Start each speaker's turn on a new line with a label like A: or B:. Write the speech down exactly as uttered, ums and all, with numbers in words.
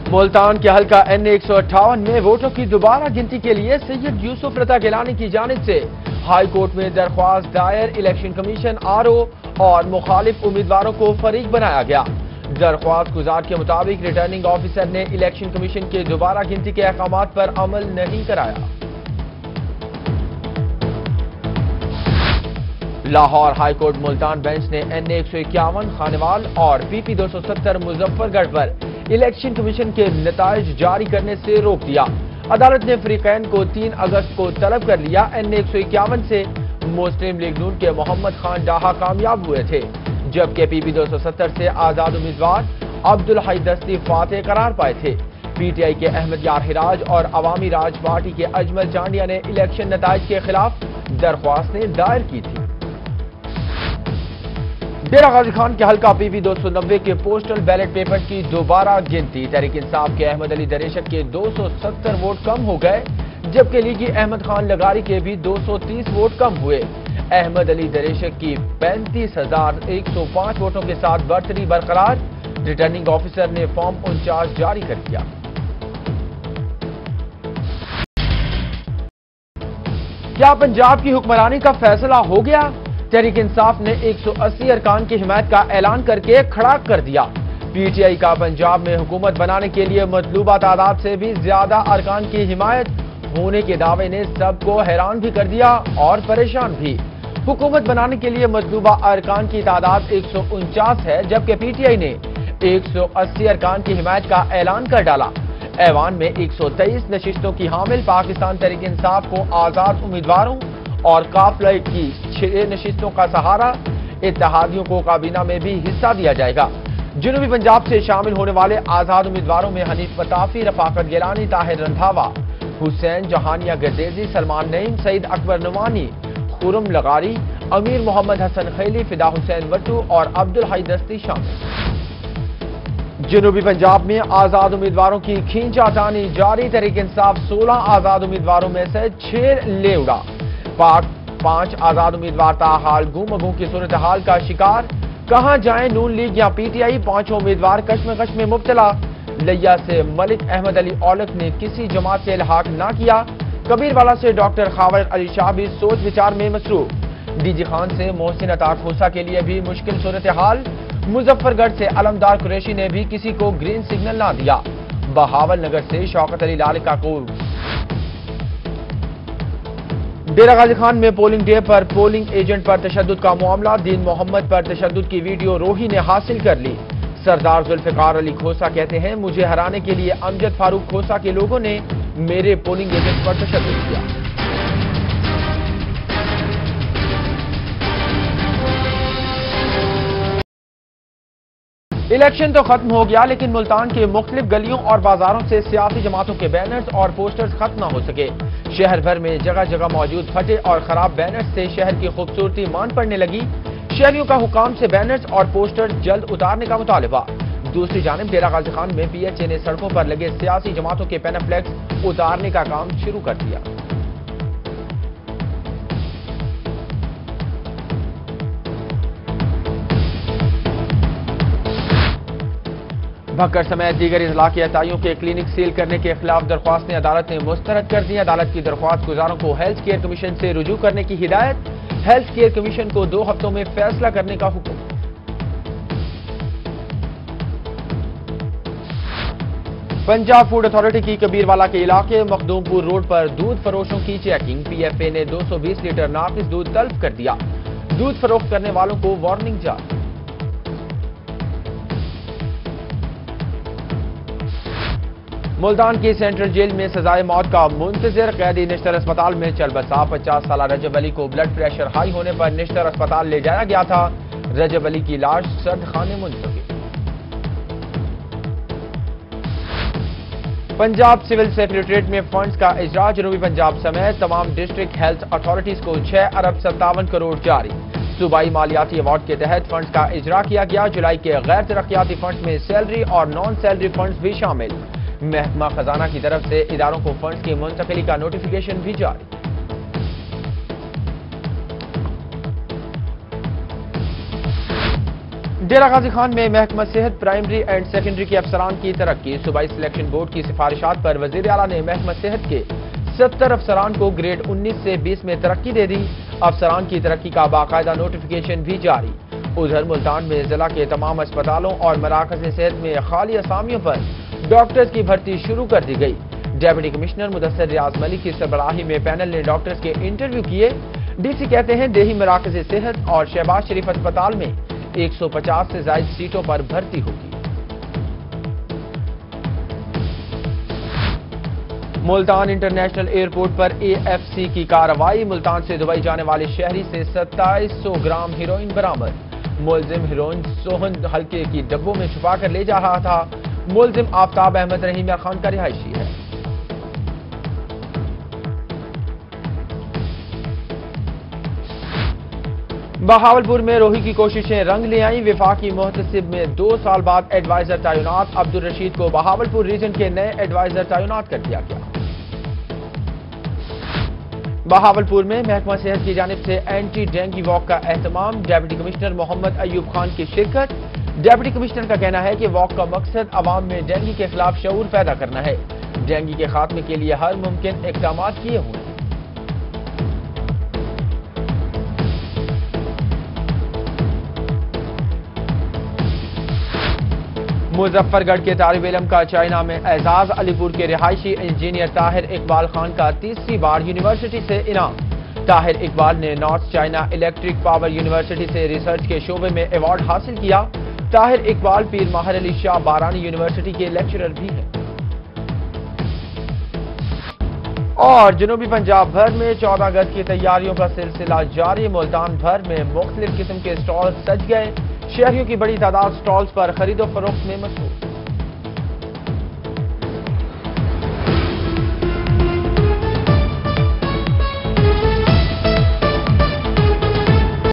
A: ملتان کے حلقہ این ایک سو اٹھاون میں ووٹوں کی دوبارہ گنتی کے لیے سید یوسف رضا گیلانی کی جانب سے ہائی کورٹ میں درخواست دائر، الیکشن کمیشن آر او اور مخالف امیدواروں کو فریق بنایا گیا۔ درخواست گزار کے مطابق ریٹرننگ آفیسر نے الیکشن کمیشن کے دوبارہ گنتی کے احکامات پر عمل نہیں کرایا۔ Lahore high court Multan bench نے این ایک سو اکیاون خانوال اور پی پی دو سو ستر مظفر گڑھ پر الیکشن کمیشن کے نتائج جاری کرنے سے روک دیا۔ عدالت نے فریقین کو تین اگست کو طلب کر لیا۔ این ایک سو اکیاون سے مسلم لیگ نون کے محمد خان ڈاہا کامیاب ہوئے تھے، جبکہ پی پی دو سو ستر سے آزاد امیدوار عبدالحی دستی فاتح قرار پائے تھے۔ پی ٹی آئی کے احمد یار ہراج اور عوامی راج پارٹی کے اجمل چانڈیا نے الیکشن نتائج کے خلاف درخواستیں دائر کی تھی۔ ڈیرہ غازی خان کے حلقہ پی وی دو سو نوے کے پوسٹل بیلٹ پیپر کی دوبارہ گنتی۔ تحریک انصاف کے احمد علی دریشک کے دو سو ستر ووٹ کم ہو گئے، جبکہ لیگی احمد خان لغاری کے بھی دو سو تیس ووٹ کم ہوئے۔ احمد علی دریشک کی پینتیس ہزار ایک سو پانچ ووٹوں کے ساتھ برتری برقرار۔ ریٹرننگ آفیسر نے فارم انچارج جاری کر دیا۔ کیا پنجاب کی حکمرانی کا فیصلہ ہو گیا؟ تحریک انصاف نے ایک سو اسی ارکان کی حمایت کا اعلان کر کے کھڑا کر دیا۔ پی ٹی آئی کا پنجاب میں حکومت بنانے کے لیے مطلوبہ تعداد سے بھی زیادہ ارکان کی حمایت ہونے کے دعوے نے سب کو حیران بھی کر دیا اور پریشان بھی۔ حکومت بنانے کے لیے مطلوبہ ارکان کی تعداد ایک سو انچاس ہے، جبکہ پی ٹی آئی نے ایک سو اسی ارکان کی حمایت کا اعلان کر ڈالا۔ ایوان میں ایک سو تیئیس نشستوں کی حامل پاکستان تحریک انصاف کو آزاد امیدواروں اور قافلہ کی چھ نشستوں کا سہارا۔ اتحادیوں کو کابینہ میں بھی حصہ دیا جائے گا۔ جنوبی پنجاب سے شامل ہونے والے آزاد امیدواروں میں حنیف مطافی، رفاقت گیلانی، طاہر رندھاوا، حسین جہانیہ گردیزی، سلمان نعیم، سعید اکبر نعمانی، خرم لغاری، امیر محمد حسن خیلی، فدا حسین وٹو اور عبدالحی دستی شامل۔ جنوبی پنجاب میں آزاد امیدواروں کی کھینچا تانی جاری۔ تحریک انصاف سولہ آزاد امیدواروں میں سے چھ لے اڑا۔ پاک پانچ آزاد امیدوار تاحال گم گم کی صورتحال کا شکار۔ کہاں جائیں نون لیگ یا پی ٹی آئی؟ پانچوں امیدوار کشمکش میں مبتلا۔ لیا سے ملک احمد علی اولک نے کسی جماعت سے الحاق نہ کیا۔ کبیر والا سے ڈاکٹر خاور علی شاہ بھی سوچ وچار میں مصروف۔ ڈی جی خان سے محسن عطا کھوسا کے لیے بھی مشکل صورتحال۔ مظفر گڑھ سے علمدار قریشی نے بھی کسی کو گرین سگنل نہ دیا۔ بہاول نگر سے شوکت علی لالکا کو ڈیرہ غازی خان میں پولنگ ڈے پر پولنگ ایجنٹ پر تشدد کا معاملہ۔ دین محمد پر تشدد کی ویڈیو روہی نے حاصل کر لی۔ سردار ذوالفقار علی کھوسا کہتے ہیں، مجھے ہرانے کے لیے امجد فاروق کھوسا کے لوگوں نے میرے پولنگ ایجنٹ پر تشدد کیا۔ الیکشن تو ختم ہو گیا، لیکن ملتان کے مختلف گلیوں اور بازاروں سے سیاسی جماعتوں کے بینرز اور پوسٹرز ختم نہ ہو سکے۔ شہر بھر میں جگہ جگہ موجود پھٹے اور خراب بینرز سے شہر کی خوبصورتی مان پڑنے لگی۔ شہریوں کا حکام سے بینرز اور پوسٹرز جلد اتارنے کا مطالبہ۔ دوسری جانب ڈیرہ غازی خان میں پی ایچ اے نے سڑکوں پر لگے سیاسی جماعتوں کے پینفلیکس اتارنے کا کام شروع کر دیا۔ بھکر سمیت دیگر اضلاع کے عطائیوں کے کلینک سیل کرنے کے خلاف درخواستیں عدالت نے مسترد کر دی۔ عدالت کی درخواست گزاروں کو ہیلتھ کیئر کمیشن سے رجوع کرنے کی ہدایت۔ ہیلتھ کیئر کمیشن کو دو ہفتوں میں فیصلہ کرنے کا حکم۔ پنجاب فوڈ اتھارٹی کی کبیر والا کے علاقے مخدوم پور روڈ پر دودھ فروشوں کی چیکنگ۔ پی ایف اے نے دو سو بیس لیٹر ناقص دودھ طلب کر دیا۔ دودھ فروخت کرنے والوں کو وارننگ جاری۔ ملتان کی سینٹرل جیل میں سزائے موت کا منتظر قیدی نشتر اسپتال میں چل بسا۔ پچاس سالہ رجب علی کو بلڈ پریشر ہائی ہونے پر نشتر اسپتال لے جایا گیا تھا۔ رجب علی کی لاش سرد خانے منتقل۔ پنجاب سول سیکریٹریٹ میں فنڈز کا اجرا۔ جنوبی پنجاب سمیت تمام ڈسٹرکٹ ہیلتھ اتھارٹیز کو چھ ارب ستاون کروڑ جاری۔ صوبائی مالیاتی ایوارڈ کے تحت فنڈز کا اجرا کیا گیا۔ جولائی کے غیر ترقیاتی فنڈز میں سیلری اور نان سیلری فنڈز بھی شامل۔ محکمہ خزانہ کی طرف سے اداروں کو فنڈز کی منتقلی کا نوٹیفیکیشن بھی جاری۔ ڈیرہ غازی خان میں محکمہ صحت پرائمری اینڈ سیکنڈری کے افسران کی ترقی۔ صوبائی سلیکشن بورڈ کی سفارشات پر وزیر اعلیٰ نے محکمہ صحت کے ستر افسران کو گریڈ انیس سے بیس میں ترقی دے دی۔ افسران کی ترقی کا باقاعدہ نوٹیفیکیشن بھی جاری۔ ادھر ملتان میں ضلع کے تمام اسپتالوں اور مراکز صحت میں خالی اسامیوں پر ڈاکٹرز کی بھرتی شروع کر دی گئی۔ ڈیپٹی کمشنر مدثر ریاض ملک کی سربراہی میں پینل نے ڈاکٹرز کے انٹرویو کیے۔ ڈی سی کہتے ہیں دیہی مراکز صحت اور شہباز شریف اسپتال میں ایک سو پچاس سے زائد سیٹوں پر بھرتی ہوگی۔ ملتان انٹرنیشنل ایئرپورٹ پر اے ایف سی کی کارروائی۔ ملتان سے دبئی جانے والے شہری سے ستائیس سو گرام ہیروئن برآمد۔ ملزم ہیروئن سوہن حلقے کی ڈبوں میں چھپا کر لے جا رہا تھا۔ ملزم آفتاب احمد رحیم خان کا رہائشی ہے۔ بہاولپور میں روہی کی کوششیں رنگ لے آئیں۔ وفاقی محتسب میں دو سال بعد ایڈوائزر تعینات۔ عبدالرشید کو بہاولپور ریجن کے نئے ایڈوائزر تعینات کر دیا گیا۔ بہاولپور میں محکمہ صحت کی جانب سے اینٹی ڈینگی واک کا اہتمام۔ ڈیپٹی کمشنر محمد ایوب خان کی شرکت۔ ڈیپٹی کمشنر کا کہنا ہے کہ واک کا مقصد عوام میں ڈینگی کے خلاف شعور پیدا کرنا ہے۔ ڈینگی کے خاتمے کے لیے ہر ممکن اقدامات کیے ہوئے ہیں۔ مظفر گڑھ کے طالب علم کا چائنا میں اعزاز۔ علی پور کے رہائشی انجینئر طاہر اقبال خان کا تیسری بار یونیورسٹی سے انعام۔ طاہر اقبال نے north China electric power university سے ریسرچ کے شعبے میں ایوارڈ حاصل کیا۔ طاہر اقبال پیر ماہر علی شاہ بارانی یونیورسٹی کے لیکچرر بھی ہیں۔ اور جنوبی پنجاب بھر میں چودہ اگست کی تیاریوں کا سلسلہ جاری۔ ملتان بھر میں مختلف قسم کے سٹال سج گئے۔ شہریوں کی بڑی تعداد سٹالز پر خرید و فروخت میں مصروف۔